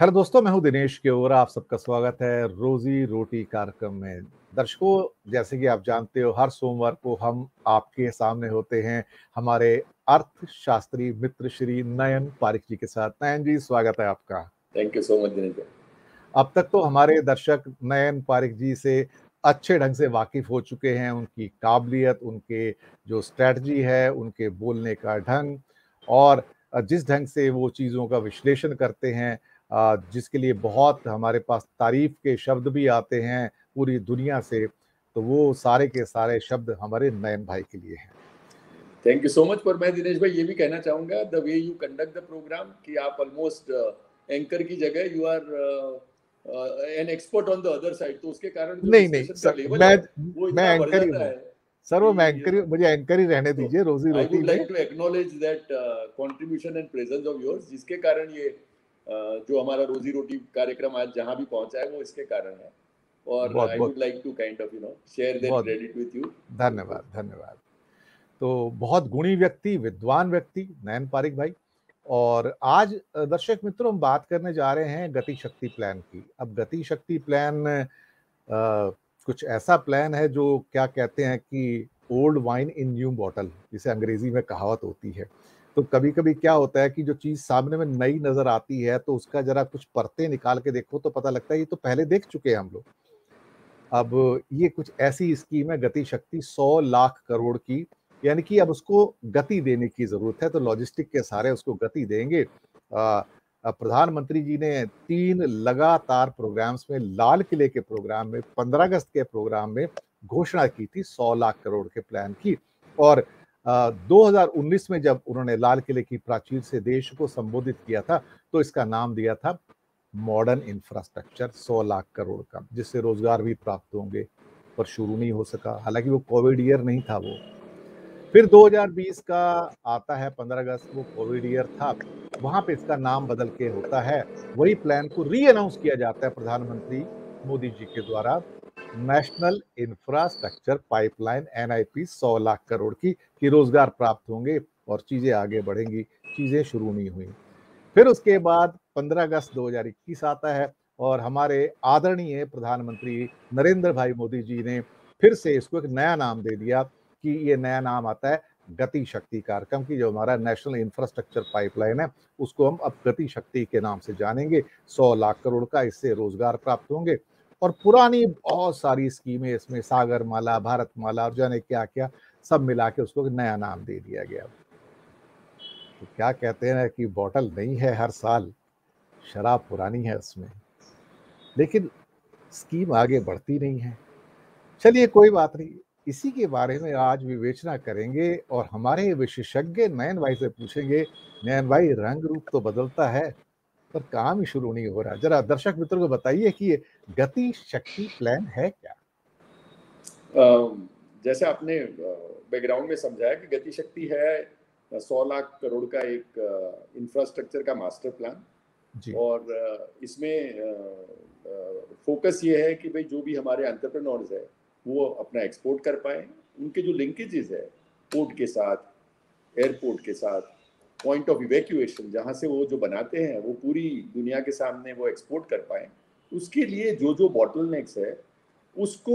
Hello दोस्तों, मैं हूं दिनेश केवरा। आप सबका स्वागत है रोजी रोटी कार्यक्रम में। दर्शकों, जैसे कि आप जानते हो, हर सोमवार को हम आपके सामने होते हैं हमारे अर्थशास्त्री मित्र श्री नयन पारिक जी के साथ। नयन जी, स्वागत है आपका। Thank you so much Dinesh भाई। अब तक तो हमारे दर्शक नयन पारिक जी से अच्छे ढंग से वाकिफ हो चुके हैं। उनकी काबिलियत, उनके जो स्ट्रेटजी है, उनके बोलने का ढंग और जिस ढंग से वो चीज़ों का विश्लेषण करते हैं, जिसके लिए बहुत हमारे पास तारीफ के शब्द भी आते हैं पूरी दुनिया से, तो वो सारे के सारे शब्द हमारे नयन भाई के लिए हैं। Thank you so much. पर मैं दिनेश भाई ये भी कहना चाहूंगा, the way you conduct the programme, कि आप ऑलमोस्ट एंकर की जगह you are an expert on the other side, तो उसके कारण जो नहीं नहीं डिस्कशन का सर, लेवल है वो मैं इतना बढ़ एंकर ही जाता हूँ है सर। वो मैं एंकर ही, कि मुझे एंकर ही रहने तो दीजिए रोजी आई रोटी वुड में। Like to acknowledge that contribution and presence of yours, जिसके कारण ये जो हमारा रोजी रोटी कार्यक्रम आज जहां भी पहुंचा है वो इसके कारण है। और बहुत आई बहुत would like to kind of share that बहुत क्रेडिट विथ यू। धन्यवाद धन्यवाद। तो बहुत गुणी व्यक्ति, विद्वान व्यक्ति नयन पारिक भाई। और आज दर्शक मित्रों, हम बात करने जा रहे हैं गति शक्ति प्लान की। अब गति शक्ति प्लान कुछ ऐसा प्लान है जो क्या कहते हैं कि old wine in new bottle, जिसे अंग्रेजी में कहावत होती है। तो कभी कभी क्या होता है कि जो चीज सामने में नई नजर आती है, तो उसका जरा कुछ परतें निकाल के देखो तो पता लगता है ये तो पहले देख चुके हैं हम लोग। अब ये कुछ ऐसी स्कीम है गति शक्ति 100 लाख करोड़ की, यानी कि अब उसको गति देने की जरूरत है। तो लॉजिस्टिक के सारे उसको गति देंगे। प्रधानमंत्री जी ने 3 लगातार प्रोग्राम्स में, लाल किले के प्रोग्राम में, 15 अगस्त के प्रोग्राम में घोषणा की थी 100 लाख करोड़ के प्लान की। और 2019 में जब उन्होंने लाल किले की प्राचीर से देश को संबोधित किया था, तो इसका नाम दिया था मॉडर्न इंफ्रास्ट्रक्चर 100 लाख करोड़ का, जिससे रोजगार भी प्राप्त होंगे। पर शुरू नहीं हो सका, हालांकि वो कोविड ईयर नहीं था वो। फिर 2020 का आता है 15 अगस्त, वो कोविड ईयर था। वहां पे इसका नाम बदल के होता है, वही प्लान को री अनाउंस किया जाता है प्रधानमंत्री मोदी जी के द्वारा, national infrastructure pipeline NIP 100 lakh crore की, कि रोजगार प्राप्त होंगे और चीजें आगे बढ़ेंगी। चीजें शुरू नहीं हुई। फिर उसके बाद 15 अगस्त 2021 आता है और हमारे आदरणीय प्रधानमंत्री नरेंद्र भाई मोदी जी ने फिर से इसको एक नया नाम दे दिया, कि ये नया नाम आता है गति शक्ति कार्यक्रम की। जो हमारा नेशनल इंफ्रास्ट्रक्चर पाइपलाइन है, उसको हम अब गति शक्ति के नाम से जानेंगे। 100 लाख करोड़ का इससे रोजगार प्राप्त होंगे। और पुरानी बहुत सारी स्कीमें इसमें, सागरमाला, भारतमाला और जाने क्या क्या, सब मिला के उसको नया नाम दे दिया गया। तो क्या कहते हैं कि बॉटल नई है हर साल, शराब पुरानी है उसमें, लेकिन स्कीम आगे बढ़ती नहीं है। चलिए कोई बात नहीं, इसी के बारे में आज विवेचना करेंगे और हमारे विशेषज्ञ नयन भाई से पूछेंगे। नयन भाई, रंग रूप तो बदलता है पर काम ही शुरू नहीं हो रहा। जरा दर्शक मित्रों को बताइए कि ये गति शक्ति प्लान है क्या। जैसे आपने बैकग्राउंड में समझाया कि गति शक्ति है 100 लाख करोड़ का एक इंफ्रास्ट्रक्चर का मास्टर प्लान। जी। और इसमें फोकस ये है कि भाई जो भी हमारे एंटरप्रेन्योर्स है वो अपना एक्सपोर्ट कर पाए। उनके जो लिंकेजेस है पोर्ट के साथ, एयरपोर्ट के साथ, पॉइंट ऑफ इवैक्यूएशन जहाँ से वो जो बनाते हैं वो पूरी दुनिया के सामने वो एक्सपोर्ट कर पाए, उसके लिए जो जो बॉटलनेक्स है उसको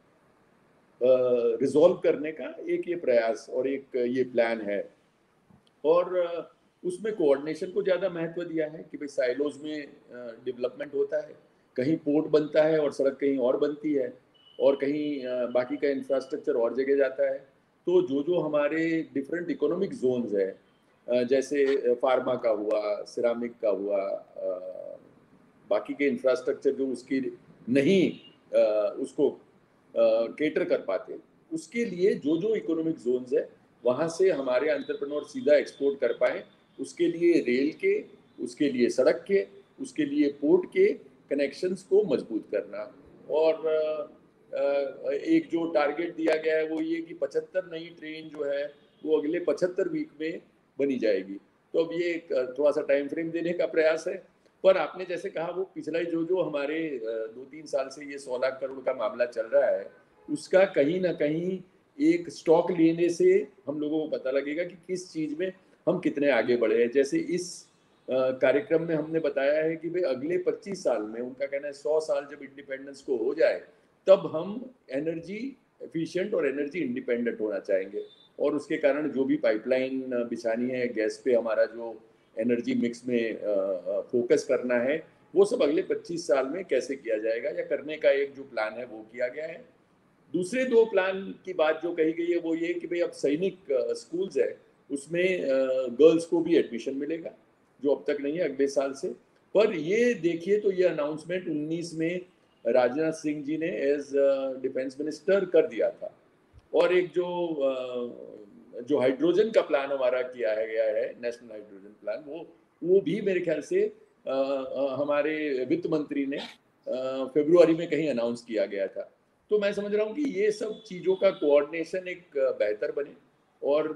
रिजॉल्व करने का एक ये प्रयास और एक ये प्लान है। और उसमें कोऑर्डिनेशन को ज़्यादा महत्व दिया है कि भाई साइलोज में डेवलपमेंट होता है, कहीं पोर्ट बनता है और सड़क कहीं और बनती है, और कहीं बाकी का इंफ्रास्ट्रक्चर और जगह जाता है। तो जो जो हमारे डिफरेंट इकोनॉमिक जोन्स है, जैसे फार्मा का हुआ, सिरामिक का हुआ, बाकी के इंफ्रास्ट्रक्चर जो उसकी नहीं उसको केटर कर पाते, उसके लिए जो जो इकोनॉमिक जोन्स है वहाँ से हमारे एंटरप्रेन्योर सीधा एक्सपोर्ट कर पाए, उसके लिए रेल के, उसके लिए सड़क के, उसके लिए पोर्ट के कनेक्शंस को मजबूत करना। और एक जो टारगेट दिया गया है वो ये कि 75 नई ट्रेन जो है वो अगले 75 वीक में बनी जाएगी। तो अब ये एक थोड़ा सा टाइम फ्रेम देने का प्रयास है। पर आपने जैसे कहा वो पिछला जो जो हमारे 2-3 साल से ये 100 लाख करोड़ का मामला चल रहा है, उसका कहीं ना कहीं एक स्टॉक लेने से हम लोगों को पता लगेगा कि किस चीज़ में हम कितने आगे बढ़े हैं। जैसे इस कार्यक्रम में हमने बताया है कि भाई अगले 25 साल में, उनका कहना है 100 साल जब इंडिपेंडेंस को हो जाए तब हम एनर्जी एफिशिएंट और एनर्जी इंडिपेंडेंट होना चाहेंगे, और उसके कारण जो भी पाइपलाइन बिछानी है, गैस पे हमारा जो एनर्जी मिक्स में फोकस करना है, वो सब अगले 25 साल में कैसे किया जाएगा या करने का एक जो प्लान है वो किया गया है। दूसरे दो प्लान की बात जो कही गई है वो ये कि भाई अब सैनिक स्कूल्स है उसमें गर्ल्स को भी एडमिशन मिलेगा, जो अब तक नहीं है, अगले साल से। पर ये देखिए तो ये अनाउंसमेंट 19 में राजनाथ सिंह जी ने एज डिफेंस मिनिस्टर कर दिया था। और एक जो हाइड्रोजन का प्लान हमारा किया है गया है, नेशनल हाइड्रोजन प्लान, वो भी मेरे ख्याल से हमारे वित्त मंत्री ने फरवरी में कहीं अनाउंस किया गया था। तो मैं समझ रहा हूँ कि ये सब चीज़ों का कोऑर्डिनेशन एक बेहतर बने, और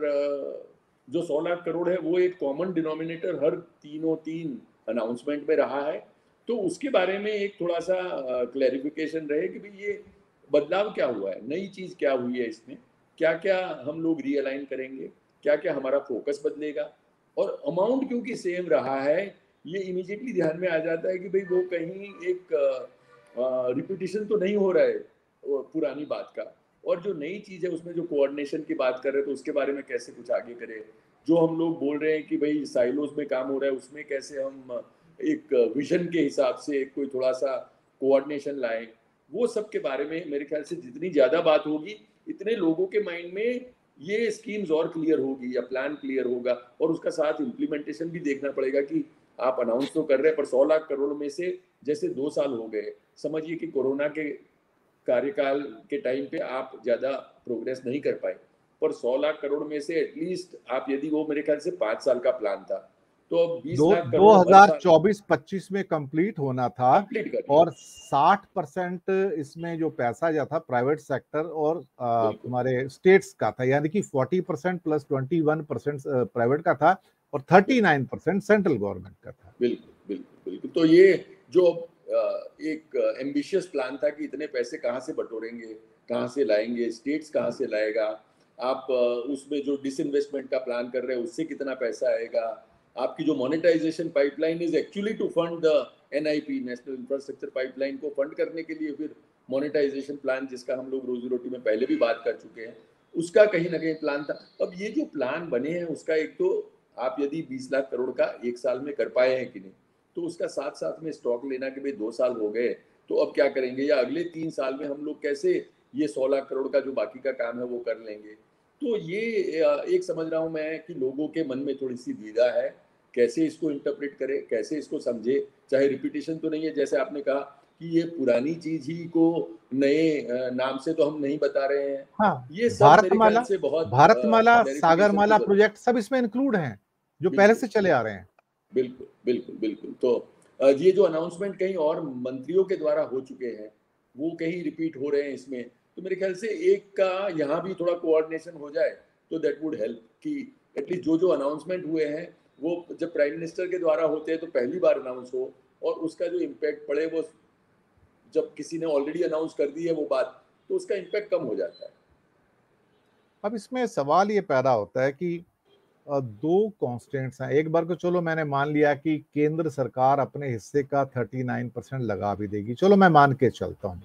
जो 100 लाख करोड़ है वो एक कॉमन डिनोमिनेटर हर तीन अनाउंसमेंट में रहा है। तो उसके बारे में एक थोड़ा सा क्लैरिफिकेशन रहे कि भाई ये बदलाव क्या हुआ है, नई चीज़ क्या हुई है इसमें, क्या क्या हम लोग रीअलाइन करेंगे, क्या क्या हमारा फोकस बदलेगा। और अमाउंट क्योंकि सेम रहा है, ये इमीडिएटली ध्यान में आ जाता है कि भाई वो कहीं एक रिपीटिशन तो नहीं हो रहा है पुरानी बात का। और जो नई चीज़ है उसमें जो कोऑर्डिनेशन की बात कर रहे हैं तो उसके बारे में कैसे कुछ आगे करें। जो हम लोग बोल रहे हैं कि भाई साइलोज में काम हो रहा है, उसमें कैसे हम एक विजन के हिसाब से कोई थोड़ा सा कोऑर्डिनेशन लाएं, वो सब के बारे में मेरे ख्याल से जितनी ज़्यादा बात होगी इतने लोगों के माइंड में ये स्कीम्स और क्लियर होगी या प्लान क्लियर होगा। और उसका साथ इम्प्लीमेंटेशन भी देखना पड़ेगा कि आप अनाउंस तो कर रहे हैं पर 100 लाख करोड़ में से जैसे 2 साल हो गए, समझिए कि कोरोना के कार्यकाल के टाइम पे आप ज़्यादा प्रोग्रेस नहीं कर पाए, पर 100 लाख करोड़ में से एटलीस्ट आप यदि, वो मेरे ख्याल से 5 साल का प्लान था, तो अब 20 लाख करोड़ हर साल 2024-25 में कंप्लीट होना था। कंप्लीट कर लिया। और 60% इसमें जो पैसा जो था प्राइवेट सेक्टर और हमारे स्टेट्स का था, यानी कि 40% प्लस 21% प्राइवेट का था और 39% सेंट्रल गवर्नमेंट का था। बिल्कुल बिल्कुल बिल्कुल। तो ये जो एक एम्बिशियस प्लान था कि इतने पैसे कहाँ से बटोरेंगे, कहाँ से लाएंगे, स्टेट्स कहाँ से लाएगा, आप उसमें जो डिसइन्वेस्टमेंट का प्लान कर रहे हैं उससे कितना पैसा आएगा, आपकी जो monetisation pipeline is actually to fund the NIP, national infrastructure pipeline को फंड करने के लिए फिर मोनेटाइजेशन प्लान, जिसका हम लोग रोजी रोटी में पहले भी बात कर चुके हैं, उसका कहीं ना कहीं प्लान था। अब ये जो प्लान बने हैं उसका एक तो आप यदि 20 लाख करोड़ का एक साल में कर पाए हैं कि नहीं, तो उसका साथ साथ में स्टॉक लेना कि भाई 2 साल हो गए तो अब क्या करेंगे, या अगले 3 साल में हम लोग कैसे ये 100 लाख करोड़ का जो बाकी का काम है वो कर लेंगे। तो ये एक समझ रहा हूँ मैं कि लोगों के मन में थोड़ी सी द्विधा है, कैसे इसको इंटरप्रेट करें, कैसे इसको समझे। चाहे रिपीटिशन तो नहीं है, जैसे आपने कहा कि ये पुरानी चीज ही को नए नाम से तो हम नहीं बता रहे हैं। हाँ, ये सब मेरे ख्याल से बहुत भारतमाला, क्लैरिफिकेशन की सागरमाला जरूरत। प्रोजेक्ट सब इसमें इंक्लूड हैं जो पहले बिल्कुल से चले आ रहे हैं। बिल्कुल बिल्कुल बिल्कुल। तो ये जो अनाउंसमेंट कहीं और मंत्रियों के द्वारा हो चुके हैं वो कहीं रिपीट हो रहे हैं इसमें, तो मेरे ख्याल से एक का यहाँ भी थोड़ा कोऑर्डिनेशन हो जाए तो दैट वुड हेल्प कि एटलीस्ट जो जो अनाउंसमेंट हुए हैं वो जब प्राइम मिनिस्टर के द्वारा होते हैं तो पहली बार अनाउंस हो, और उसका जो इम्पैक्ट पड़े वो जब किसी ने ऑलरेडी अनाउंस कर दी है वो बात, तो उसका इम्पैक्ट कम हो जाता है। अब इसमें सवाल ये पैदा होता है कि दो कॉन्स्टेंट्स हैं। एक बार को चलो मैंने मान लिया कि केंद्र सरकार अपने हिस्से का 39% लगा भी देगी, चलो मैं मान के चलता हूं।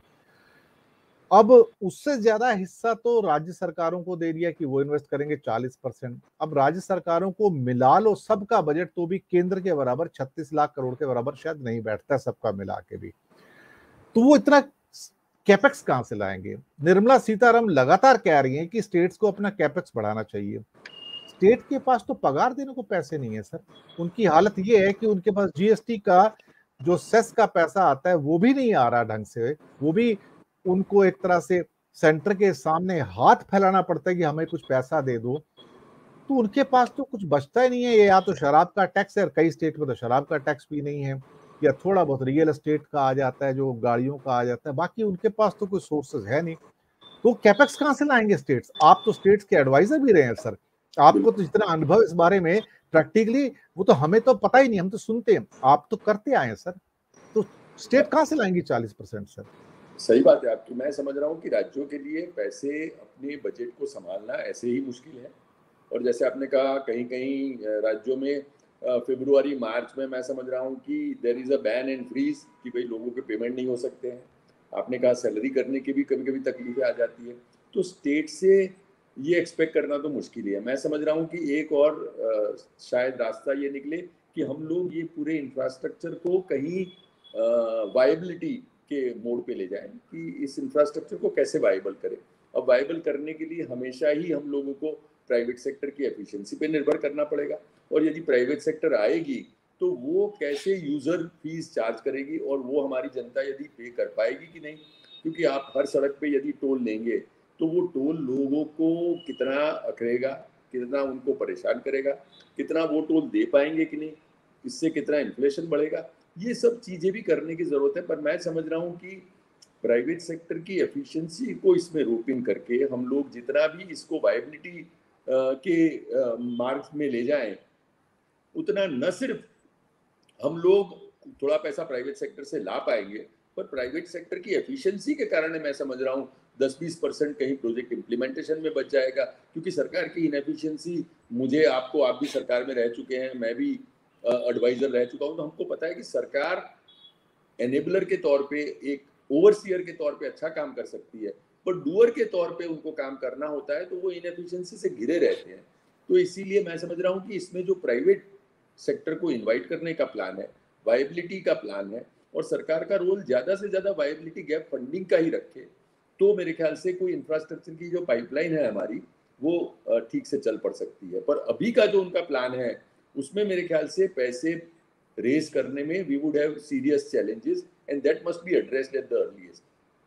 अब उससे ज्यादा हिस्सा तो राज्य सरकारों को दे दिया कि वो इन्वेस्ट करेंगे 40%। अब राज्य सरकारों को मिला लो सबका बजट तो भी केंद्र के बराबर 36 लाख करोड़ के बराबर शायद नहीं बैठता सबका मिला के भी। तो वो इतना कैपेक्स कहां से लाएंगे? निर्मला सीतारमण लगातार कह रही हैं कि स्टेट्स को अपना कैपेक्स बढ़ाना चाहिए। स्टेट के पास तो पगार देने को पैसे नहीं है सर। उनकी हालत ये है कि उनके पास जीएसटी का जो सेस का पैसा आता है वो भी नहीं आ रहा ढंग से। वो भी उनको एक तरह से सेंटर के सामने हाथ फैलाना पड़ता है कि हमें कुछ पैसा दे दो। तो उनके पास तो कुछ बचता ही नहीं है। या तो शराब का टैक्स है, कई स्टेट में तो शराब का टैक्स भी नहीं है, या थोड़ा बहुत रियल एस्टेट का आ जाता है, जो गाड़ियों का आ जाता है, बाकी उनके पास तो कोई सोर्सेज है नहीं। तो कैपेक्स कहां से लाएंगे स्टेट्स? आप तो स्टेट्स के एडवाइजर भी रहे हैं सर, आपको तो जितना अनुभव इस बारे में प्रैक्टिकली, वो तो हमें तो पता ही नहीं, हम तो सुनते हैं, आप तो करते आए हैं सर। तो स्टेट कहां से लाएंगी 40% सर? सही बात है आपकी। मैं समझ रहा हूँ कि राज्यों के लिए पैसे अपने बजट को संभालना ऐसे ही मुश्किल है, और जैसे आपने कहा कहीं कहीं राज्यों में फरवरी मार्च में मैं समझ रहा हूँ कि there is a ban and freeze कि भाई लोगों के पेमेंट नहीं हो सकते हैं। आपने कहा सैलरी करने की भी कभी कभी तकलीफें आ जाती है, तो स्टेट से ये एक्सपेक्ट करना तो मुश्किल ही है। मैं समझ रहा हूँ कि एक और शायद रास्ता ये निकले कि हम लोग ये पूरे इंफ्रास्ट्रक्चर को कहीं वायबिलिटी के मोड पे ले जाएं कि इस इंफ्रास्ट्रक्चर को कैसे वायबल करें। अब वायबल करने के लिए हमेशा ही हम लोगों को प्राइवेट सेक्टर की एफिशिएंसी पे निर्भर करना पड़ेगा, और यदि प्राइवेट सेक्टर आएगी तो वो कैसे यूजर फीस चार्ज करेगी और वो हमारी जनता यदि पे कर पाएगी कि नहीं। क्योंकि आप हर सड़क पे यदि टोल लेंगे तो वो टोल लोगों को कितना अकड़ेगा, कितना उनको परेशान करेगा, कितना वो टोल दे पाएंगे कि नहीं, इससे कितना इन्फ्लेशन बढ़ेगा, ये सब चीज़ें भी करने की ज़रूरत है। पर मैं समझ रहा हूँ कि प्राइवेट सेक्टर की एफिशिएंसी को इसमें रोप इन करके हम लोग जितना भी इसको वायबिलिटी के मार्ग में ले जाएं, उतना न सिर्फ हम लोग थोड़ा पैसा प्राइवेट सेक्टर से ला पाएंगे, पर प्राइवेट सेक्टर की एफिशिएंसी के कारण मैं समझ रहा हूँ 10-20% कहीं प्रोजेक्ट इम्प्लीमेंटेशन में बच जाएगा। क्योंकि सरकार की इनएफिशिएंसी, मुझे आपको, आप भी सरकार में रह चुके हैं, मैं भी एडवाइजर रह चुका हूँ, तो हमको पता है कि सरकार एनेबलर के तौर पे, एक ओवरसीयर के तौर पे अच्छा काम कर सकती है, पर डूअर के तौर पे उनको काम करना होता है तो वो इनएफिशिएंसी से घिरे रहते हैं। तो इसीलिए मैं समझ रहा हूँ कि इसमें जो प्राइवेट सेक्टर को इनवाइट करने का प्लान है, वायबिलिटी का प्लान है, और सरकार का रोल ज़्यादा से ज़्यादा वायबिलिटी गैप फंडिंग का ही रखे, तो मेरे ख्याल से कोई इंफ्रास्ट्रक्चर की जो पाइपलाइन है हमारी, वो ठीक से चल पड़ सकती है। पर अभी का जो उनका प्लान है उसमें मेरे ख्याल से पैसे रेज करने में we would have serious challenges and that must be addressed at the earliest.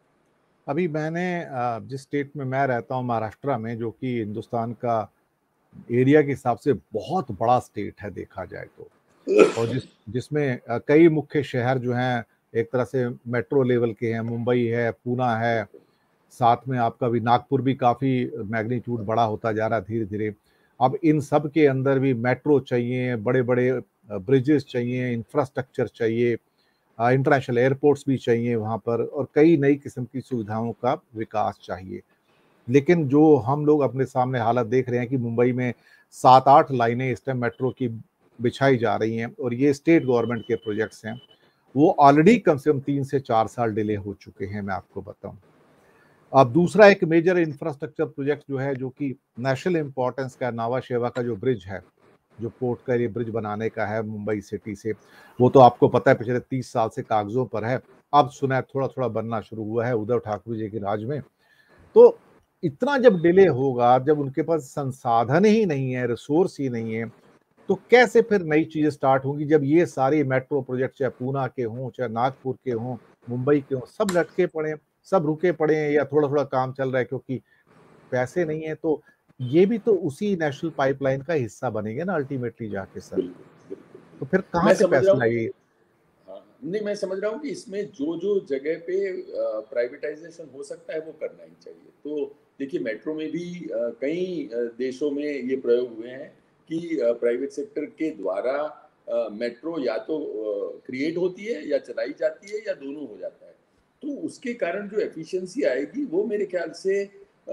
अभी मैंने जिस स्टेट में मैं रहता हूँ, महाराष्ट्र में, जो कि हिंदुस्तान का एरिया के हिसाब से बहुत बड़ा स्टेट है देखा जाए तो, और जिसमें कई मुख्य शहर जो हैं एक तरह से मेट्रो लेवल के हैं, मुंबई है, पूना है, साथ में आपका भी नागपुर भी काफ़ी मैग्नीट्यूड बड़ा होता जा रहा है धीरे धीरे। अब इन सब के अंदर भी मेट्रो चाहिए, बड़े बड़े ब्रिजेस चाहिए, इंफ्रास्ट्रक्चर चाहिए, इंटरनेशनल एयरपोर्ट्स भी चाहिए वहाँ पर, और कई नई किस्म की सुविधाओं का विकास चाहिए। लेकिन जो हम लोग अपने सामने हालत देख रहे हैं कि मुंबई में 7-8 लाइनें इस टाइम मेट्रो की बिछाई जा रही हैं, और ये स्टेट गवर्नमेंट के प्रोजेक्ट्स हैं। वो ऑलरेडी कम से कम 3 से 4 साल डिले हो चुके हैं, मैं आपको बताऊं। अब दूसरा एक मेजर इंफ्रास्ट्रक्चर प्रोजेक्ट जो है, जो कि नेशनल इंपॉर्टेंस का, नावा शेवा का जो ब्रिज है, जो पोर्ट का ये ब्रिज बनाने का है मुंबई सिटी से, वो तो आपको पता है पिछले 30 साल से कागजों पर है। अब सुना है थोड़ा थोड़ा बनना शुरू हुआ है उद्धव ठाकरे जी के राज में। तो इतना जब डिले होगा, जब उनके पास संसाधन ही नहीं है, रिसोर्स ही नहीं है, तो कैसे फिर नई चीजें स्टार्ट होंगी, जब ये सारे मेट्रो प्रोजेक्ट चाहे पूना के हों, चाहे नागपुर के हों, मुंबई के हों, सब लटके पड़े, सब रुके पड़े हैं, या थोड़ा थोड़ा काम चल रहा है क्योंकि पैसे नहीं है। तो ये भी तो उसी नेशनल पाइपलाइन का हिस्सा बनेंगे ना अल्टीमेटली जाके सर। बिल्कुल बिल्कुल तो फिर बिल्कुल। कहाँ मैं से समझ रहा पैसे हूँ, लाइए? हाँ, नहीं मैं समझ रहा हूँ कि इसमें जो जो जगह पे प्राइवेटाइजेशन हो सकता है वो करना ही चाहिए। तो देखिए मेट्रो में भी कई देशों में ये प्रयोग हुए हैं कि प्राइवेट सेक्टर के द्वारा मेट्रो या तो क्रिएट होती है या चलाई जाती है या दोनों हो जाता है। तो उसके कारण जो एफिशिएंसी आएगी वो मेरे ख्याल से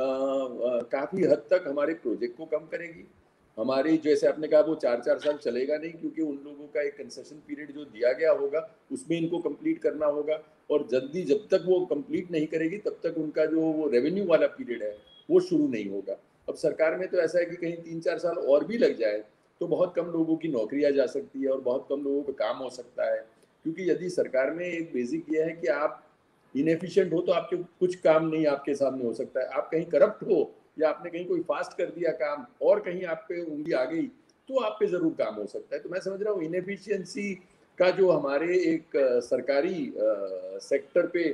काफ़ी हद तक हमारे प्रोजेक्ट को कम करेगी। हमारी, जैसे आपने कहा, वो 4-4 साल चलेगा नहीं, क्योंकि उन लोगों का एक कंसेशन पीरियड जो दिया गया होगा उसमें इनको कंप्लीट करना होगा, और जल्दी जब तक वो कंप्लीट नहीं करेगी तब तक उनका जो वो रेवेन्यू वाला पीरियड है वो शुरू नहीं होगा। अब सरकार में तो ऐसा है कि कहीं 3-4 साल और भी लग जाए तो बहुत कम लोगों की नौकरियां जा सकती है और बहुत कम लोगों का काम हो सकता है। क्योंकि यदि सरकार में एक बेसिक ये है कि आप इनएफिशिएंट हो तो आपके कुछ काम नहीं आपके सामने हो सकता है। आप कहीं करप्ट हो या आपने कहीं कोई फास्ट कर दिया काम और कहीं आप पे उंगली आ गई तो आप पे जरूर काम हो सकता है। तो मैं समझ रहा हूँ इनएफिशिएंसी का जो हमारे एक सरकारी सेक्टर पे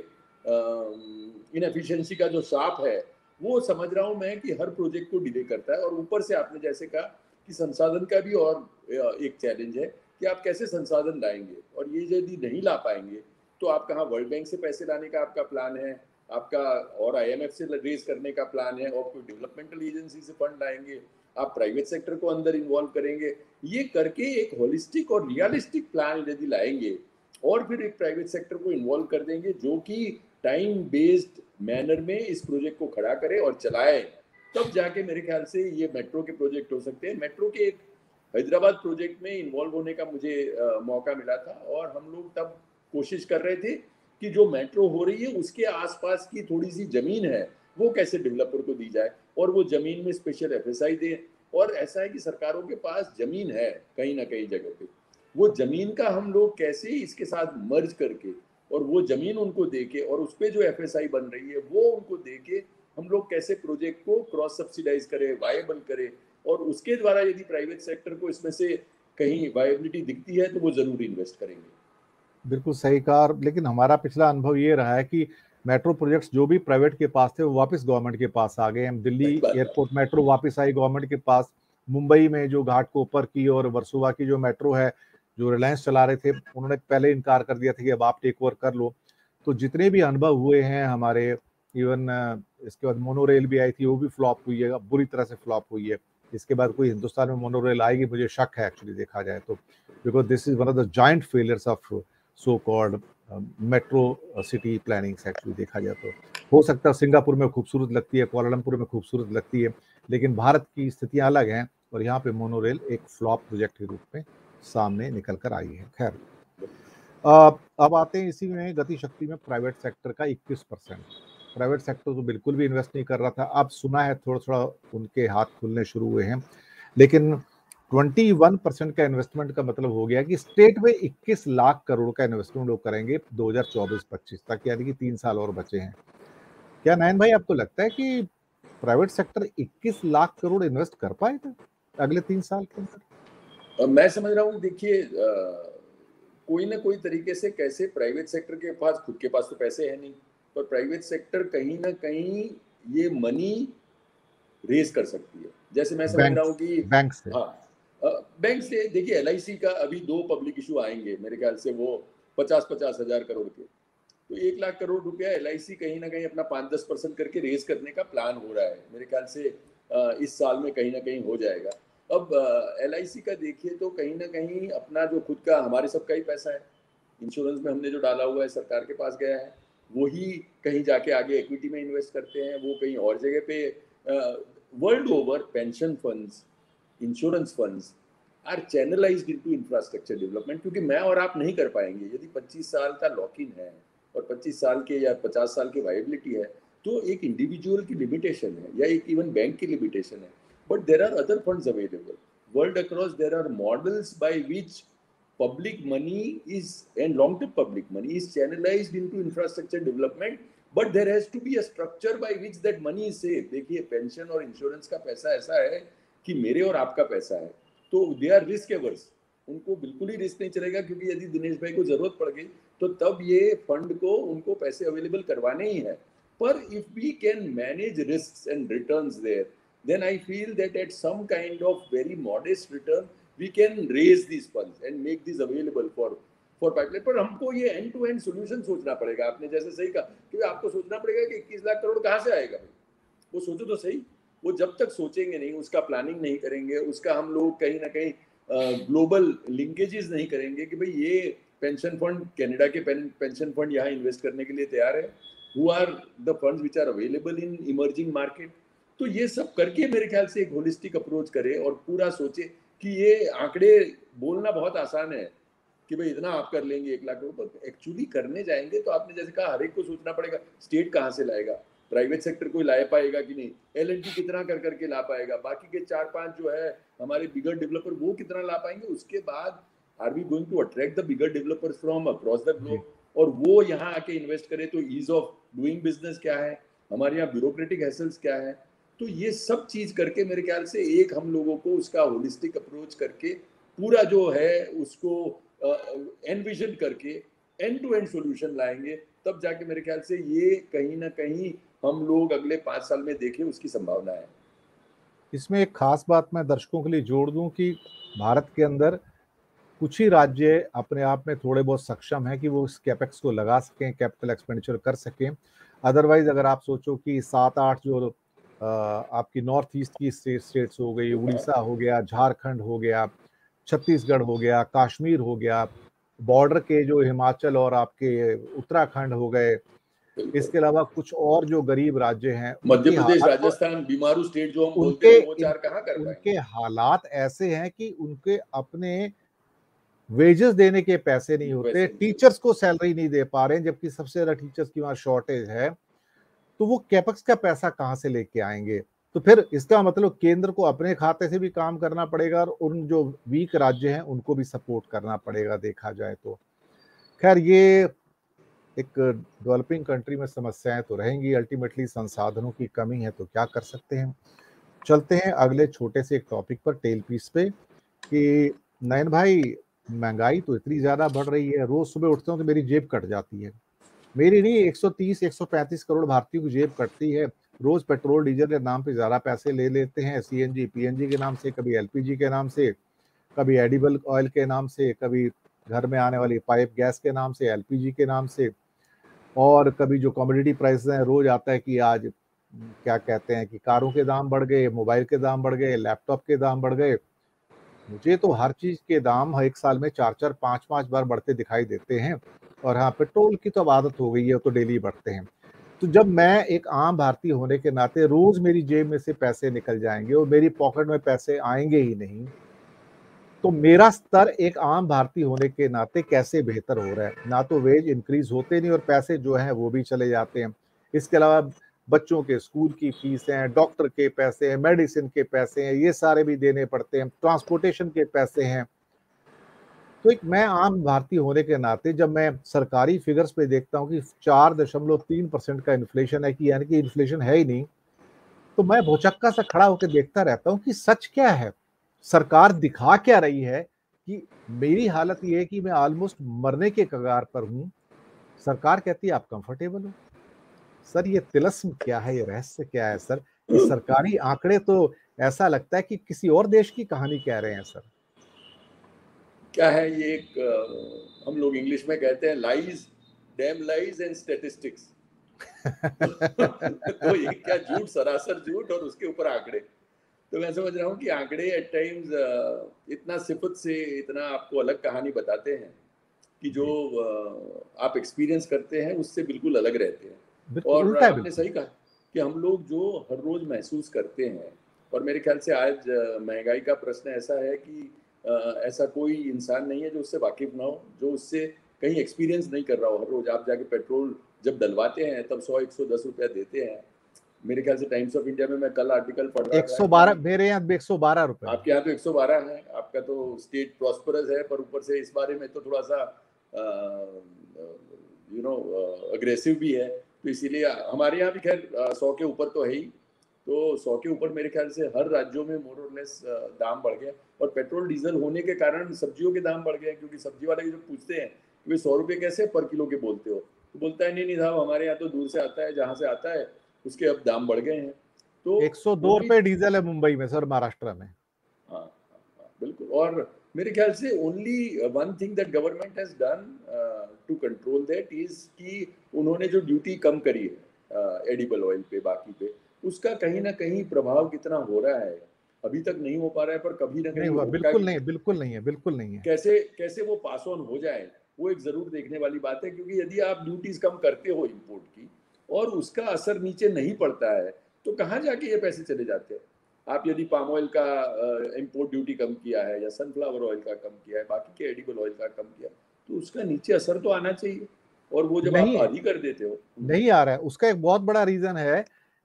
इनएफिशिएंसी का जो साप है, वो समझ रहा हूँ मैं कि हर प्रोजेक्ट को डिले करता है। और ऊपर से आपने जैसे कहा कि संसाधन का भी और एक चैलेंज है कि आप कैसे संसाधन लाएंगे, और ये यदि नहीं ला पाएंगे तो आप कहाँ, वर्ल्ड बैंक से पैसे लाने का आपका प्लान है आपका, और आईएमएफ से रेज करने का प्लान है, और कोई डेवलपमेंटल एजेंसी से फंड लाएंगे, आप प्राइवेट सेक्टर को अंदर इन्वॉल्व करेंगे, ये करके एक होलिस्टिक और रियलिस्टिक प्लान यदि लाएंगे और फिर एक प्राइवेट सेक्टर को इन्वॉल्व कर देंगे जो कि टाइम बेस्ड मैनर में इस प्रोजेक्ट को खड़ा करे और चलाए, तब जाके मेरे ख्याल से ये मेट्रो के प्रोजेक्ट हो सकते हैं। मेट्रो के एक हैदराबाद प्रोजेक्ट में इन्वॉल्व होने का मुझे मौका मिला था, और हम लोग तब कोशिश कर रहे थे कि जो मेट्रो हो रही है उसके आसपास की थोड़ी सी जमीन है वो कैसे डेवलपर को दी जाए, और वो जमीन में स्पेशल एफएसआई दे। और ऐसा है कि सरकारों के पास जमीन है कहीं ना कहीं जगह पे, वो जमीन का हम लोग कैसे इसके साथ मर्ज करके और वो जमीन उनको देके और उस पर जो एफएसआई बन रही है वो उनको देके हम लोग कैसे प्रोजेक्ट को क्रॉस सब्सिडाइज करें, वायबल करें, और उसके द्वारा यदि प्राइवेट सेक्टर को इसमें से कहीं वायबिलिटी दिखती है तो वो जरूर इन्वेस्ट करेंगे। बिल्कुल सही कहा। लेकिन हमारा पिछला अनुभव ये रहा है कि मेट्रो प्रोजेक्ट्स जो भी प्राइवेट के पास थे वो वापस गवर्नमेंट के पास आ गए। हम दिल्ली एयरपोर्ट मेट्रो वापस आई गवर्नमेंट के पास। मुंबई में जो घाट कोपर की और वर्सोवा की जो मेट्रो है, जो रिलायंस चला रहे थे, उन्होंने पहले इनकार कर दिया था कि अब आप टेक ओवर कर लो। तो जितने भी अनुभव हुए हैं हमारे, इवन इसके बाद मोनोरेल भी आई थी, वो भी फ्लॉप हुई है, बुरी तरह से फ्लॉप हुई है। इसके बाद कोई हिंदुस्तान में मोनोरेल आएगी मुझे शक है एक्चुअली, देखा जाए तो, because this is one of the joint failures of so called metro city planning actually देखा जाए तो। हो सकता है सिंगापुर में खूबसूरत लगती है, कुआलालंपुर में खूबसूरत लगती है, लेकिन भारत की स्थितियां अलग हैं और यहाँ पे मोनोरेल एक फ्लॉप प्रोजेक्ट के रूप में सामने निकल कर आई है। खैर, अब आते हैं इसी में गति शक्ति में प्राइवेट सेक्टर का 21%। प्राइवेट सेक्टर तो बिल्कुल भी इन्वेस्ट नहीं कर रहा था, अब सुना है थोड़ा थोड़ा उनके हाथ खुलने शुरू हुए हैं, लेकिन 21% का इन्वेस्टमेंट का मतलब हो गया कि स्टेट में 21 लाख करोड़ का इन्वेस्टमेंट लोग करेंगे 2024-25 तक, यानी कि 3 साल और बचे हैं। क्या नयन भाई आपको लगता है कि private sector 21 lakh crore invest कर पाएगा अगले 3 साल के अंदर? मैं समझ रहा हूँ, देखिए कोई ना कोई तरीके से कैसे प्राइवेट सेक्टर के पास, खुद के पास तो पैसे है नहीं, पर प्राइवेट सेक्टर कहीं ना कहीं ये मनी रेज कर सकती है। जैसे मैं समझ रहा हूँ कि बैंक से, हाँ, बैंक से देखिए LIC का अभी 2 पब्लिक इशू आएंगे मेरे ख्याल से, वो 50-50 हजार करोड़ के, तो 1 लाख करोड़ रुपया LIC कहीं ना कहीं अपना 5-10% करके रेज करने का प्लान हो रहा है मेरे ख्याल से, इस साल में कहीं ना कहीं हो जाएगा। अब LIC का देखिए तो कहीं ना कहीं अपना जो खुद का हमारे सबका ही पैसा है, इंश्योरेंस में हमने जो डाला हुआ है सरकार के पास गया है, वही कहीं जाके आगे इक्विटी में इन्वेस्ट करते हैं, वो कहीं और जगह पे। World over pension funds, insurance funds are channelised into infrastructure development, क्योंकि मैं और आप नहीं कर पाएंगे यदि 25 साल का लॉक इन है और 25 साल के या 50 साल की वायबिलिटी है, तो एक इंडिविजुअल की लिमिटेशन है या एक इवन बैंक की लिमिटेशन है, but there are other funds available world across. There are models by which public money is, and long term public money is channelized into infrastructure development, but there has to be a structure by which that money is saved। देखिए pension और insurance का पैसा ऐसा है कि मेरे और आपका पैसा है, तो दे आर रिस्क एवर्स, उनको बिल्कुल ही रिस्क नहीं चलेगा, क्योंकि यदि दिनेश भाई को जरूरत पड़ गई तो तब ये फंड को उनको पैसे अवेलेबल करवाने ही है। पर if we can manage risk and returns there, then I feel that at some kind of very modest return we can raise these funds and make these available for pipeline। पर हमको ये end to end solution सोचना पड़ेगा। आपने जैसे सही कहा कि आपको सोचना पड़ेगा कि 21 लाख करोड़ कहाँ से आएगा भाई, वो सोचो तो सही। वो जब तक सोचेंगे नहीं, उसका प्लानिंग नहीं करेंगे, उसका हम लोग कहीं ना कहीं ग्लोबल लिंकेजेस नहीं करेंगे कि भाई ये पेंशन फंड, कनाडा के पेंशन फंड यहाँ इन्वेस्ट करने के लिए तैयार है, who are the funds which are available in emerging market. तो ये सब करके मेरे ख्याल से एक होलिस्टिक अप्रोच करे और पूरा सोचे कि ये आंकड़े बोलना बहुत आसान है कि भाई इतना आप कर लेंगे 1 लाख करोड़, तो एक्चुअली करने जाएंगे तो आपने जैसे कहा हर एक को सोचना पड़ेगा, स्टेट कहाँ से लाएगा, प्राइवेट सेक्टर कोई ला पाएगा कि नहीं, L&T कितना कर करके ला पाएगा, बाकी के 4-5 जो है हमारे बिगर डेवलपर वो कितना ला पाएंगे, उसके बाद are we going to attract the bigger developers from across the globe, और वो यहाँ आके इन्वेस्ट करे तो ईज ऑफ डूइंग बिजनेस क्या है, हमारे यहाँ ब्यूरोक्रेटिक हैसल्स क्या है। तो ये सब चीज करके मेरे ख्याल से एक हम लोगों को उसका होलिस्टिक अप्रोच करके पूरा जो है उसको एनविजन करके एंड टू एंड सॉल्यूशन लाएंगे, तब जाके मेरे ख्याल से ये कहीं ना कहीं हम लोग अगले 5 साल में देखें उसकी संभावना है। इसमें एक खास बात मैं दर्शकों के लिए जोड़ दूं कि भारत के अंदर कुछ ही राज्य अपने आप में थोड़े बहुत सक्षम हैं कि वो इस कैपेक्स को लगा सकें, कैपिटल एक्सपेंडिचर कर सकें। अदरवाइज अगर आप सोचो कि 7-8 जो आपकी नॉर्थ ईस्ट की स्टेट्स हो गई, उड़ीसा हो गया, झारखंड हो गया, छत्तीसगढ़ हो गया, कश्मीर हो गया, बॉर्डर के जो हिमाचल और आपके उत्तराखंड हो गए, इसके अलावा कुछ और जो गरीब राज्य हैं मध्य उनकी प्रदेश, हालत राजस्थान, बीमारू स्टेट जो हम बोलते उनके हैं, वो चार कहाँ कर उनके पाएंगे। हालात ऐसे हैं कि उनके अपने वेजेस देने के पैसे नहीं होते, वैसे नहीं। टीचर्स को सैलरी नहीं दे पा रहे हैं, जबकि सबसे ज्यादा टीचर्स की वहां शॉर्टेज है। तो वो कैपेक्स का पैसा कहां से लेके आएंगे? तो फिर इसका मतलब केंद्र को अपने खाते से भी काम करना पड़ेगा और उन जो वीक राज्य हैं उनको भी सपोर्ट करना पड़ेगा, देखा जाए तो। खैर, ये एक डेवलपिंग कंट्री में समस्याएं तो रहेंगी, अल्टीमेटली संसाधनों की कमी है, तो क्या कर सकते हैं। चलते हैं अगले छोटे से एक टॉपिक पर, टेल पीस पे, कि नयन भाई, महंगाई तो इतनी ज्यादा बढ़ रही है, रोज सुबह उठता हूँ तो मेरी जेब कट जाती है। मेरी नहीं, 130 135 करोड़ भारतीयों की जेब कटती है। रोज पेट्रोल डीजल के नाम पे ज्यादा पैसे ले लेते हैं, सीएनजी पीएनजी के नाम से, कभी एलपीजी के नाम से, कभी एडिबल ऑयल के नाम से, कभी घर में आने वाली पाइप गैस के नाम से, एलपीजी के नाम से, और कभी जो कमोडिटी प्राइसेस हैं, रोज आता है कि आज क्या कहते हैं कि कारों के दाम बढ़ गए, मोबाइल के दाम बढ़ गए, लैपटॉप के दाम बढ़ गए। मुझे तो हर चीज के दाम एक साल में 4-4 5-5 बार बढ़ते दिखाई देते हैं। और हाँ, पेट्रोल की तो अब आदत हो गई है, तो डेली बढ़ते हैं। तो जब मैं एक आम भारतीय होने के नाते रोज मेरी जेब में से पैसे निकल जाएंगे और मेरी पॉकेट में पैसे आएंगे ही नहीं, तो मेरा स्तर एक आम भारतीय होने के नाते कैसे बेहतर हो रहा है? ना तो वेज इंक्रीज होते नहीं और पैसे जो हैं वो भी चले जाते हैं। इसके अलावा बच्चों के स्कूल की फीस हैं, डॉक्टर के पैसे हैं, मेडिसिन के पैसे हैं, ये सारे भी देने पड़ते हैं, ट्रांसपोर्टेशन के पैसे हैं। तो एक मैं आम भारतीय होने के नाते जब मैं सरकारी फिगर्स पे देखता हूँ कि 4.3% का इन्फ्लेशन है, कि यानी कि इन्फ्लेशन है ही नहीं, तो मैं भौचक्का सा खड़ा होकर देखता रहता हूँ कि सच क्या है, सरकार दिखा क्या रही है। कि मेरी हालत ये है कि मैं ऑलमोस्ट मरने के कगार पर हूँ, सरकार कहती है आप कंफर्टेबल हो। सर, ये तिलस्म क्या है, ये रहस्य क्या है सर? ये सरकारी आंकड़े तो ऐसा लगता है कि किसी और देश की कहानी कह रहे हैं सर। क्या है ये, एक हम लोग इंग्लिश में कहते हैं lies, damn lies and statistics. तो ये क्या झूठ, सरासर झूठ, और उसके ऊपर आंकड़े। तो मैं समझ रहा हूँ कि आंकड़े एट टाइम्स इतना सिफत से इतना आपको अलग कहानी बताते हैं कि जो आप एक्सपीरियंस करते हैं उससे बिल्कुल अलग रहते हैं। बिल्कुल और उल्टा है, आपने बिल्कुल। सही कहा कि हम लोग जो हर रोज महसूस करते हैं, और मेरे ख्याल से आज महंगाई का प्रश्न ऐसा है कि ऐसा कोई इंसान नहीं है जो उससे वाकिफ ना हो, जो उससे कहीं एक्सपीरियंस नहीं कर रहा हो। हर रोज आप जाके पेट्रोल जब डलवाते हैं तब 100-110 रुपया देते हैं। मेरे ख्याल से टाइम्स ऑफ इंडिया में मैं कल आर्टिकल पढ़ रहा था 112, कि मेरे यहाँ 112 रुपए है। आपके यहाँ तो 112 है, आपका तो स्टेट प्रॉस्परस है, पर ऊपर से इस बारे में तो थोड़ा सा अग्रेसिव भी है। तो इसीलिए हमारे यहाँ भी खैर 100 के ऊपर तो है ही। तो 100 के ऊपर मेरे ख्याल से हर राज्यों में मोर और लेस दाम बढ़ गए। और पेट्रोल डीजल होने के कारण सब्जियों के दाम बढ़ गए, क्योंकि सब्जी वाले जो पूछते हैं कि वे 100 रुपये कैसे पर किलो के बोलते हो, तो बोलता है नहीं नहीं साहब, हमारे यहाँ तो दूर से आता है, जहाँ से आता है उसके अब दाम बढ़ गए हैं। तो वो 102 भी, रुपए डीजल है मुंबई में सर, महाराष्ट्र में। हाँ हाँ हाँ, बिल्कुल। और मेरे ख्याल से only one thing that government has done to control that is कि उन्होंने जो ड्यूटी कम करी है एडिबल ऑयल पे, बाकी पे, उसका कहीं ना कहीं प्रभाव कितना हो रहा है अभी तक नहीं हो पा रहा है, पर कभी ना नहीं कहीं हुआ, होगा बिल्कुल कि नहीं, बिल्कुल नहीं है, बिल्कुल नहीं है। कैसे कैसे वो पास ऑन हो जाए, वो एक जरूर देखने वाली बात है। क्योंकि यदि आप ड्यूटीज कम करते हो इम्पोर्ट की और उसका असर नीचे नहीं पड़ता है, तो कहाँ जाके ये पैसे चले जाते हैं। आप यदि पाम ऑयल का इम्पोर्ट ड्यूटी कम किया है, या सनफ्लावर ऑयल का कम किया है, बाकी के एडिबल ऑयल का कम किया, तो उसका नीचे असर तो आना चाहिए। और वो जब आप नहीं, आधी कर देते हो। नहीं आ रहा है। उसका एक बहुत बड़ा रीजन है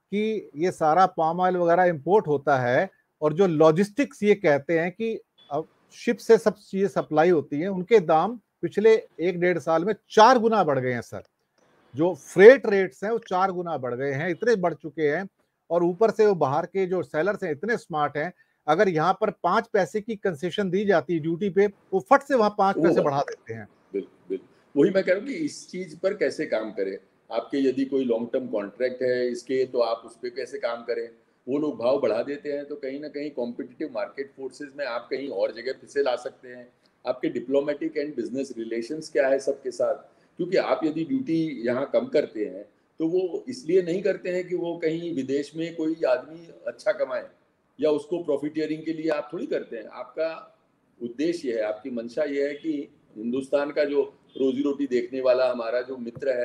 कि ये सारा पाम ऑयल वगैरह इंपोर्ट होता है, और जो लॉजिस्टिक्स ये कहते हैं कि अब शिप से सब चीजें सप्लाई होती हैं, उनके दाम पिछले 1-1.5 साल में 4 गुना बढ़ गए हैं सर। जो फ्रेट रेट्स हैं वो 4 गुना बढ़ गए हैं, इतने बढ़ चुके हैं। और ऊपर से वो बाहर के जो सेलर्स हैं इतने स्मार्ट हैं, अगर यहाँ पर 5 पैसे की कंसेशन दी जाती है ड्यूटी पे, वो फट से वहां 5 पैसे वो बढ़ा देते हैं। बिल्कुल बिल्कुल, वही मैं कह रहा हूँ कि इस चीज पर कैसे काम करें। आपके यदि कोई लॉन्ग टर्म कॉन्ट्रैक्ट है इसके, तो आप उस पर कैसे काम करें। वो लोग भाव बढ़ा देते हैं, तो कहीं ना कहीं कॉम्पिटिटिव मार्केट फोर्सेस में आप कहीं और जगह फिर से ला सकते हैं। आपके डिप्लोमेटिक एंड बिजनेस रिलेशंस क्या है सबके साथ। क्योंकि आप यदि ड्यूटी यहाँ कम करते हैं, तो वो इसलिए नहीं करते हैं कि वो कहीं विदेश में कोई आदमी अच्छा कमाए, या उसको प्रॉफिटियरिंग के लिए आप थोड़ी करते हैं। आपका उद्देश्य है, आपकी मंशा ये है कि हिंदुस्तान का जो रोजी रोटी देखने वाला हमारा जो मित्र है,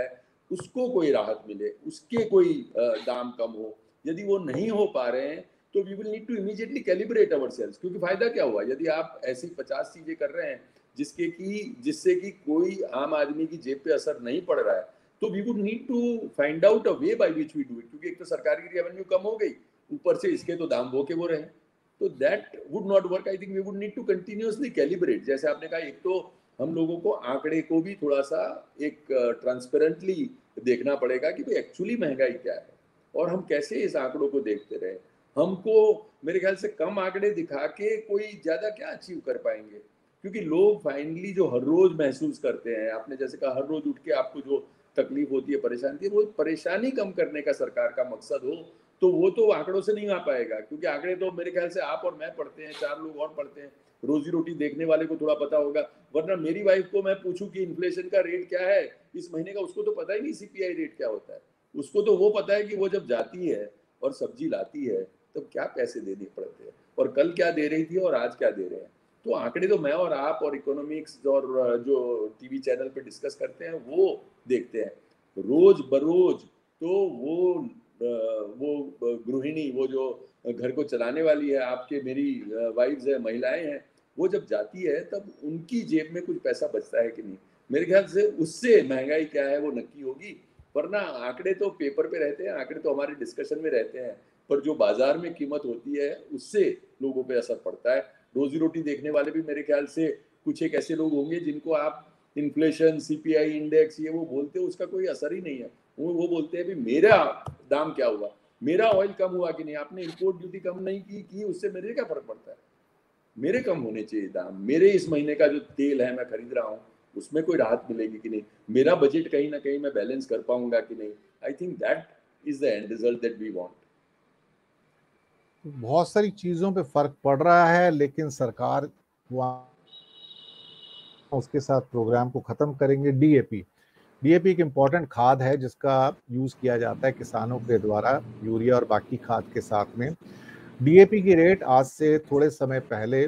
उसको कोई राहत मिले, उसके कोई दाम कम हो। यदि वो नहीं हो पा रहे हैं तो we will need to immediately calibrate our sales, क्योंकि फायदा क्या हुआ यदि आप ऐसी 50 चीजें कर रहे हैं जिससे कि कोई आम आदमी की जेब पे असर नहीं पड़ रहा है, तो we would need to find out a way by which we do it, क्योंकि एक तो सरकार की रेवेन्यू कम हो गई, ऊपर से इसके तो दाम वो के वो रहे, तो that would not work. I think we would need to continuously calibrate, जैसे आपने कहा, एक तो हम लोगों को आंकड़े को भी थोड़ा सा एक ट्रांसपेरेंटली देखना पड़ेगा कि भाई एक्चुअली महंगाई क्या है और हम कैसे इस आंकड़ों को देखते रहे। हमको मेरे ख्याल से कम आंकड़े दिखा के कोई ज्यादा क्या अचीव कर पाएंगे, क्योंकि लोग फाइनली जो हर रोज महसूस करते हैं, आपने जैसे कहा हर रोज उठ के आपको जो तकलीफ होती है, परेशानी, वो परेशानी कम करने का सरकार का मकसद हो, तो वो तो आंकड़ों से नहीं आ पाएगा, क्योंकि आंकड़े तो मेरे ख्याल से आप और मैं पढ़ते हैं, 4 लोग और पढ़ते हैं, रोजी रोटी देखने वाले को थोड़ा पता होगा। वरना मेरी वाइफ को मैं पूछूं कि इन्फ्लेशन का रेट क्या है इस महीने का, उसको तो पता ही नहीं सीपीआई रेट क्या होता है। उसको तो वो पता है कि वो जब जाती है और सब्जी लाती है तब क्या पैसे देने पड़ते हैं, और कल क्या दे रही थी और आज क्या दे रहे हैं। तो आंकड़े तो मैं और आप और इकोनॉमिक्स और जो टीवी चैनल पे डिस्कस करते हैं वो देखते हैं रोज बरोज। तो वो गृहिणी, वो जो घर को चलाने वाली है, आपके मेरी वाइफ्स है, महिलाएं हैं, वो जब जाती है तब उनकी जेब में कुछ पैसा बचता है कि नहीं। मेरे ख्याल से उससे महंगाई क्या है वो नक्की होगी। वरना आंकड़े तो पेपर पे रहते हैं, आंकड़े तो हमारे डिस्कशन में रहते हैं, पर जो बाजार में कीमत होती है उससे लोगों पे असर पड़ता है। रोजी रोटी देखने वाले भी मेरे ख्याल से कुछ एक ऐसे लोग होंगे जिनको आप इन्फ्लेशन, सीपीआई इंडेक्स, ये वो बोलते हो, उसका कोई असर ही नहीं है। वो बोलते हैं भी मेरा दाम क्या हुआ, मेरा ऑयल कम हुआ कि नहीं, आपने इंपोर्ट ड्यूटी कम नहीं की उससे मेरे क्या फर्क पड़ता है, मेरे कम होने चाहिए दाम, मेरे इस महीने का जो तेल है मैं खरीद रहा हूँ उसमें कोई राहत मिलेगी कि नहीं, मेरा बजट कहीं ना कहीं मैं बैलेंस कर पाऊंगा कि नहीं। I think that is the end result that we want. बहुत सारी चीजों पे फर्क पड़ रहा है, लेकिन सरकार वहाँ उसके साथ प्रोग्राम को खत्म करेंगे। डीएपी डीएपी एक इम्पॉर्टेंट खाद है जिसका यूज किया जाता है किसानों के द्वारा यूरिया और बाकी खाद के साथ में। डीएपी की रेट आज से थोड़े समय पहले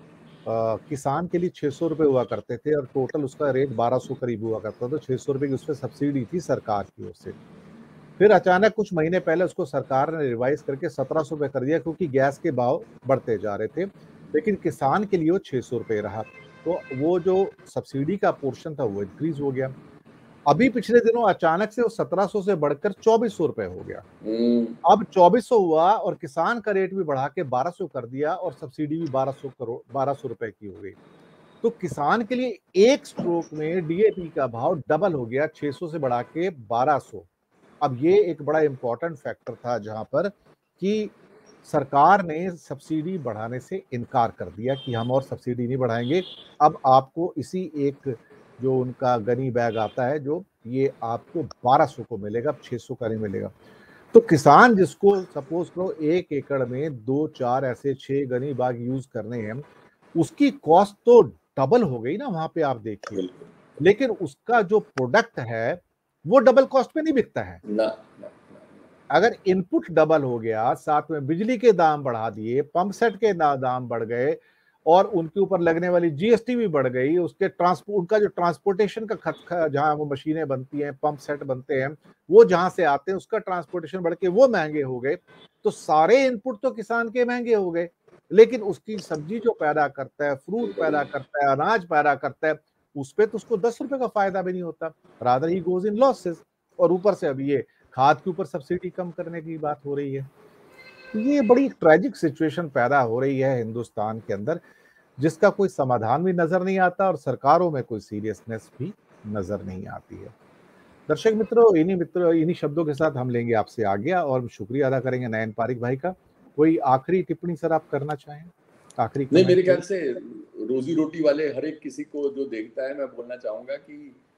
किसान के लिए 600 रुपये हुआ करते थे और टोटल उसका रेट 1200 करीब हुआ करता था। 600 रुपये की उस पर सब्सिडी थी सरकार की ओर से। फिर अचानक कुछ महीने पहले उसको सरकार ने रिवाइज करके 1700 रुपये कर दिया, क्योंकि गैस के भाव बढ़ते जा रहे थे। लेकिन किसान के लिए वो 600 रुपये रहा, तो वो जो सब्सिडी का पोर्शन था वो इंक्रीज हो गया। अभी पिछले दिनों अचानक से वो 1700 से बढ़कर 2400 रुपये हो गया। अब 2400 हुआ और किसान का रेट भी बढ़ा के 1200 कर दिया और सब्सिडी भी 1200 रुपए की हो गई। तो किसान के लिए एक स्ट्रोक में डीएपी का भाव डबल हो गया, 600 से बढ़ा के 1200। अब ये एक बड़ा इंपॉर्टेंट फैक्टर था जहां पर कि सरकार ने सब्सिडी बढ़ाने से इनकार कर दिया कि हम और सब्सिडी नहीं बढ़ाएंगे। अब आपको इसी एक जो उनका गनी बैग आता है, जो ये आपको 1200 को मिलेगा, अब 600 का नहीं मिलेगा। तो किसान जिसको सपोज करो 1 एकड़ में 2-4 ऐसे 6 गनी बाग यूज करने हैं, उसकी कॉस्ट तो डबल हो गई ना वहां पे, आप देखिए। लेकिन उसका जो प्रोडक्ट है वो डबल कॉस्ट पे नहीं बिकता है ना, ना, अगर इनपुट डबल हो गया, साथ में बिजली के दाम बढ़ा दिए, पंप सेट के दाम बढ़ गए और उनके ऊपर लगने वाली जीएसटी भी बढ़ गई, उसके ट्रांसपोर्ट, उनका जो ट्रांसपोर्टेशन का खर्च, जहां वो मशीनें बनती हैं, पंप सेट बनते हैं, वो जहां से आते हैं उसका ट्रांसपोर्टेशन बढ़ के वो महंगे हो गए। तो सारे इनपुट तो किसान के महंगे हो गए, लेकिन उसकी सब्जी जो पैदा करता है, फ्रूट पैदा करता है, अनाज पैदा करता है, उस पर तो उसको 10 रुपए का फायदा भी नहीं होता, rather he goes in losses. और ऊपर से अब ये खाद के ऊपर सब्सिडी कम करने की बात हो रही है। तो ये बड़ी ट्रेजिक सिचुएशन पैदा हो रही है हिंदुस्तान के अंदर, जिसका कोई समाधान भी नजर नहीं आता और सरकारों में कोई सीरियसनेस भी नजर नहीं आती है। दर्शक मित्रों, इन्हीं शब्दों के साथ हम लेंगे आपसे आज्ञा और शुक्रिया अदा करेंगे नयन पारिक भाई का। कोई आखिरी टिप्पणी सर आप करना चाहें? आखिरी नहीं, कमेंट मेरे ख्याल कोई? से रोजी रोटी वाले हर एक किसी को जो देखता है, मैं बोलना चाहूंगा कि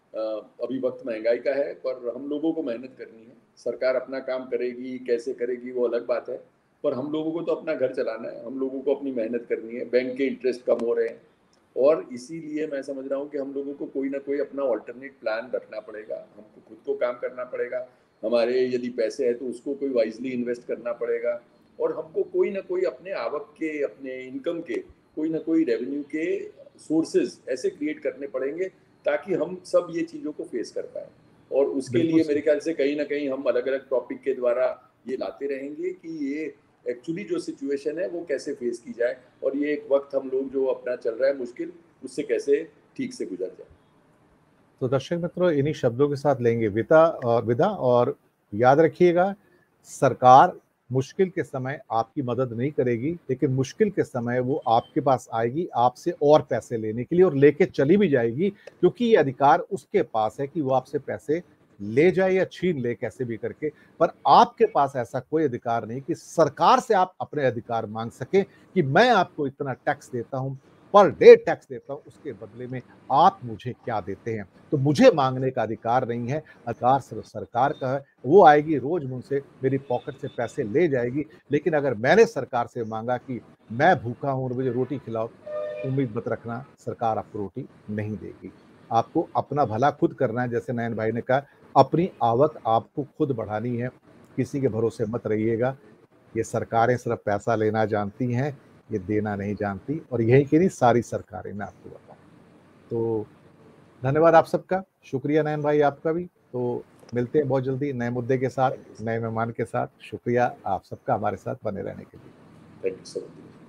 अभी वक्त महंगाई का है, पर हम लोगों को मेहनत करनी है। सरकार अपना काम करेगी, कैसे करेगी वो अलग बात है, पर हम लोगों को तो अपना घर चलाना है, हम लोगों को अपनी मेहनत करनी है। बैंक के इंटरेस्ट कम हो रहे हैं और इसीलिए मैं समझ रहा हूँ कि हम लोगों को कोई ना कोई अपना ऑल्टरनेट प्लान रखना पड़ेगा, हमको खुद को काम करना पड़ेगा, हमारे यदि पैसे है तो उसको कोई वाइजली इन्वेस्ट करना पड़ेगा, और हमको कोई ना कोई अपने आवक के, अपने इनकम के, कोई ना कोई रेवेन्यू के सोर्सेज ऐसे क्रिएट करने पड़ेंगे ताकि हम सब ये चीज़ों को फेस कर पाए। और उसके बिल्कुल लिए सही। मेरे ख्याल से कहीं ना कहीं हम अलग अलग टॉपिक के द्वारा ये लाते रहेंगे कि ये एक्चुअली जो सिचुएशन है वो कैसे फेस की जाए, और ये एक वक्त हम लोग जो अपना चल रहा है मुश्किल, उससे कैसे ठीक से गुजर जाए। तो दर्शक मित्रों, इन्हीं शब्दों के साथ लेंगे विदा, और याद रखिएगा, सरकार मुश्किल के समय आपकी मदद नहीं करेगी, लेकिन मुश्किल के समय वो आपके पास आएगी आपसे और पैसे लेने के लिए, और लेके चली भी जाएगी, क्योंकि ये अधिकार उसके पास है कि वो आपसे पैसे ले जाए या छीन ले कैसे भी करके। पर आपके पास ऐसा कोई अधिकार नहीं कि सरकार से आप अपने अधिकार मांग सकें कि मैं आपको इतना टैक्स देता हूं, पर डे टैक्स देता हूं, उसके बदले में आप मुझे क्या देते हैं। तो मुझे मांगने का अधिकार नहीं है, अधिकार सिर्फ सरकार का है। वो आएगी रोज मुझसे मेरी पॉकेट से पैसे ले जाएगी, लेकिन अगर मैंने सरकार से मांगा कि मैं भूखा हूं और मुझे रोटी खिलाओ, उम्मीद मत रखना सरकार आपको रोटी नहीं देगी। आपको अपना भला खुद करना है, जैसे नयन भाई ने कहा, अपनी आवक आपको खुद बढ़ानी है, किसी के भरोसे मत रहिएगा। ये सरकारें सिर्फ पैसा लेना जानती हैं, ये देना नहीं जानती, और यही की नहीं सारी सरकारें, मैं आपको बताऊं। तो धन्यवाद आप सबका, शुक्रिया नयन भाई आपका भी। तो मिलते हैं बहुत जल्दी नए मुद्दे के साथ, थैंक यू, नए मेहमान के साथ। शुक्रिया आप सबका हमारे साथ बने रहने के लिए। Thank you so much.